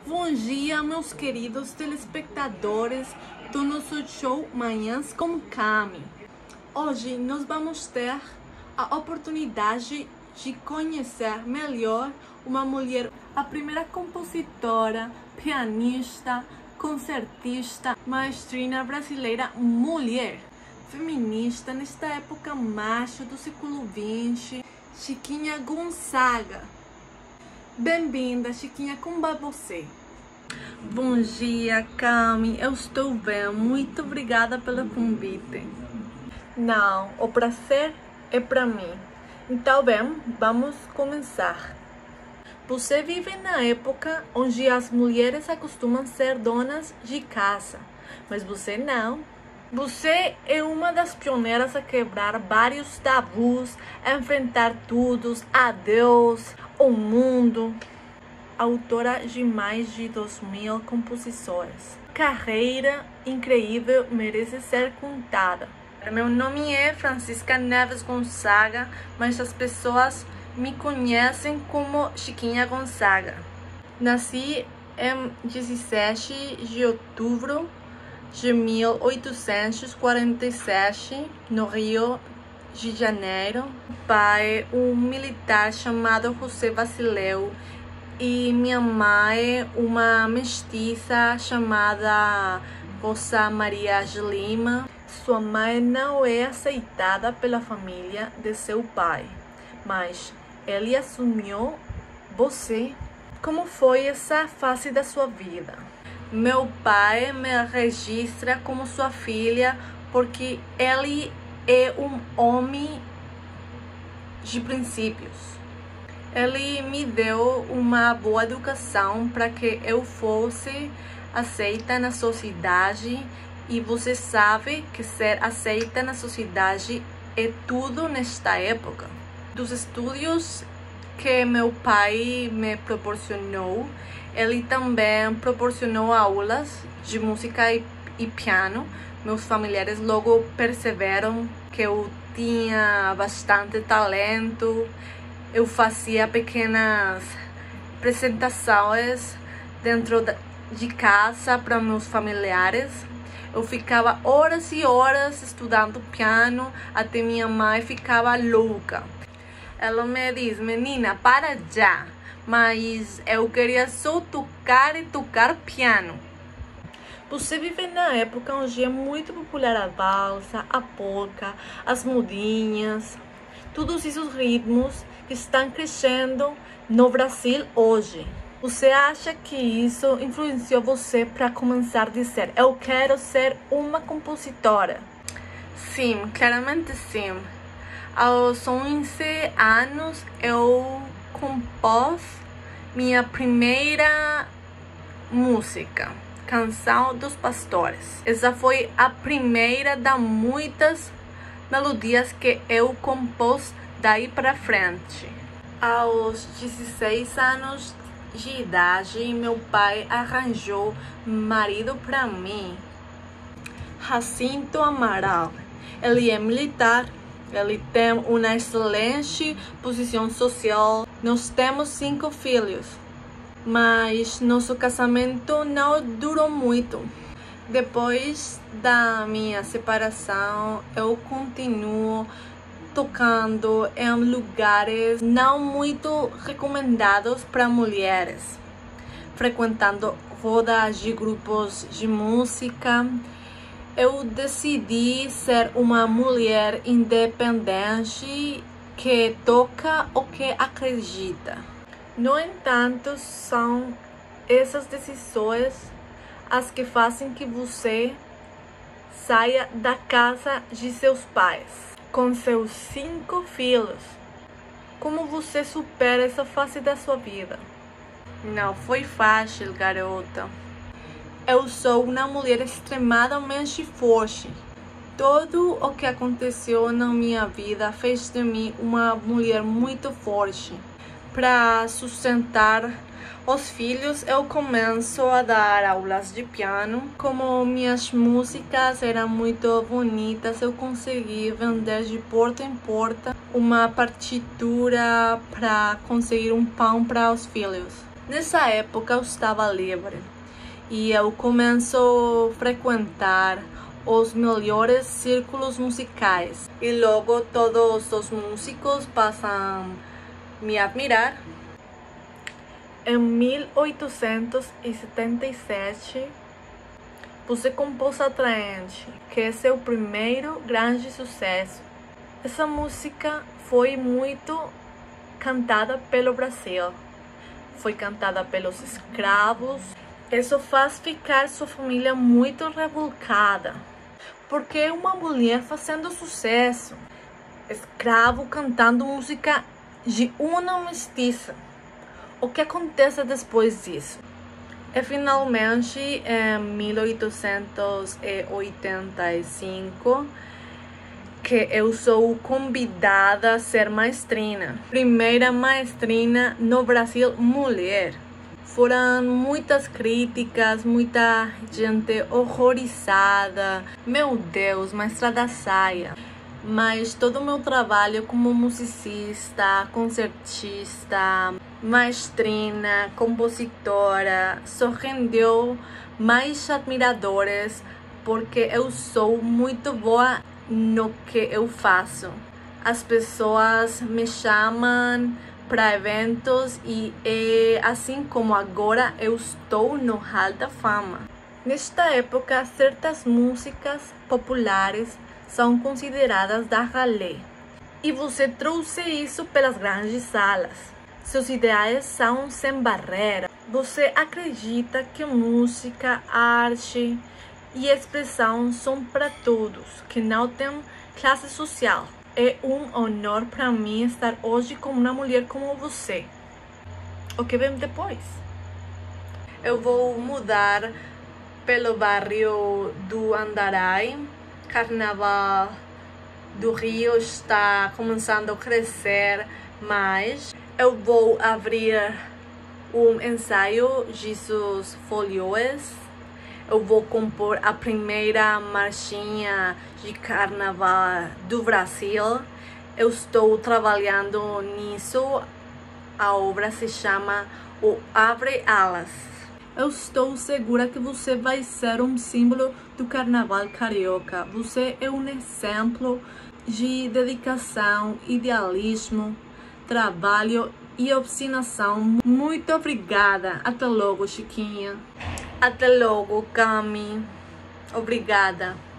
Bom dia, meus queridos telespectadores do nosso show Manhãs com Cami. Hoje nós vamos ter a oportunidade de conhecer melhor uma mulher, a primeira compositora, pianista, concertista, maestrina brasileira mulher, feminista nesta época macho do século XX, Chiquinha Gonzaga. Bem-vinda, Chiquinha, como vai você? Bom dia, Cami, eu estou bem, muito obrigada pelo convite. Não, o prazer é para mim. Então, bem, vamos começar. Você vive na época onde as mulheres acostumam ser donas de casa, mas você não. Você é uma das pioneiras a quebrar vários tabus, a enfrentar tudo, a Deus, o mundo. Autora de mais de 2000 composições. Carreira incrível, merece ser contada. Meu nome é Francisca Neves Gonzaga, mas as pessoas me conhecem como Chiquinha Gonzaga. Nasci em 17 de outubro de 1847, no Rio de Janeiro. Meu pai, um militar chamado José Basileu, e minha mãe, uma mestiça chamada Rosa Maria de Lima. Sua mãe não é aceitada pela família de seu pai, mas ele assumiu você. Como foi essa fase da sua vida? Meu pai me registra como sua filha porque ele é um homem de princípios. Ele me deu uma boa educação para que eu fosse aceita na sociedade, e você sabe que ser aceita na sociedade é tudo nesta época. Dos estudos que meu pai me proporcionou, ele também proporcionou aulas de música e piano. Meus familiares logo perceberam que eu tinha bastante talento. Eu fazia pequenas apresentações dentro de casa para meus familiares. Eu ficava horas e horas estudando piano, até minha mãe ficava louca. Ela me diz: menina, para já, mas eu queria só tocar e tocar piano. Você vive na época onde é muito popular a valsa, a polca, as modinhas, todos esses ritmos que estão crescendo no Brasil hoje. Você acha que isso influenciou você para começar a dizer: eu quero ser uma compositora? Sim, claramente sim. Aos 11 anos eu compus minha primeira música, Canção dos Pastores. Essa foi a primeira das muitas melodias que eu compus daí para frente. Aos 16 anos de idade, meu pai arranjou marido para mim, Jacinto Amaral. Ele é militar, ele tem uma excelente posição social. Nós temos 5 filhos, mas nosso casamento não durou muito. Depois da minha separação, eu continuo tocando em lugares não muito recomendados para mulheres, frequentando rodas de grupos de música. Eu decidi ser uma mulher independente que toca o que acredita. No entanto, são essas decisões as que fazem que você saia da casa de seus pais com seus 5 filhos. Como você supera essa fase da sua vida? Não foi fácil, garota. Eu sou uma mulher extremamente forte. Tudo o que aconteceu na minha vida fez de mim uma mulher muito forte. Para sustentar os filhos, eu começo a dar aulas de piano. Como minhas músicas eram muito bonitas, eu consegui vender de porta em porta uma partitura para conseguir um pão para os filhos. Nessa época eu estava livre e eu começo a frequentar os melhores círculos musicais. E logo todos os músicos passam a me admirar. Em 1877, você compôs Atraente, que é seu primeiro grande sucesso. Essa música foi muito cantada pelo Brasil. Foi cantada pelos escravos. Isso faz ficar sua família muito revoltada. Porque é uma mulher fazendo sucesso. Escravo cantando música de uma mestiça. O que acontece depois disso? É finalmente em 1885 que eu sou convidada a ser maestrina. Primeira maestrina no Brasil mulher. Foram muitas críticas, muita gente horrorizada. Meu Deus, maestra da saia. Mas todo o meu trabalho como musicista, concertista, maestrina, compositora, só rendeu mais admiradores porque eu sou muito boa no que eu faço. As pessoas me chamam para eventos e assim como agora eu estou no hall da fama. Nesta época, certas músicas populares são consideradas da ralé. E você trouxe isso pelas grandes salas. Seus ideais são sem barreira. Você acredita que música, arte e expressão são para todos, que não tem classe social. É um honor para mim estar hoje com uma mulher como você. O que vem depois? Eu vou mudar pelo bairro do Andaraí. Carnaval do Rio está começando a crescer mais. Eu vou abrir um ensaio Jesus Folhões. Eu vou compor a primeira marchinha de carnaval do Brasil. Eu estou trabalhando nisso. A obra se chama O Abre Alas. Eu estou segura que você vai ser um símbolo do carnaval carioca. Você é um exemplo de dedicação, idealismo, trabalho e obstinação. Muito obrigada. Até logo, Chiquinha. Até logo, Cami. Obrigada.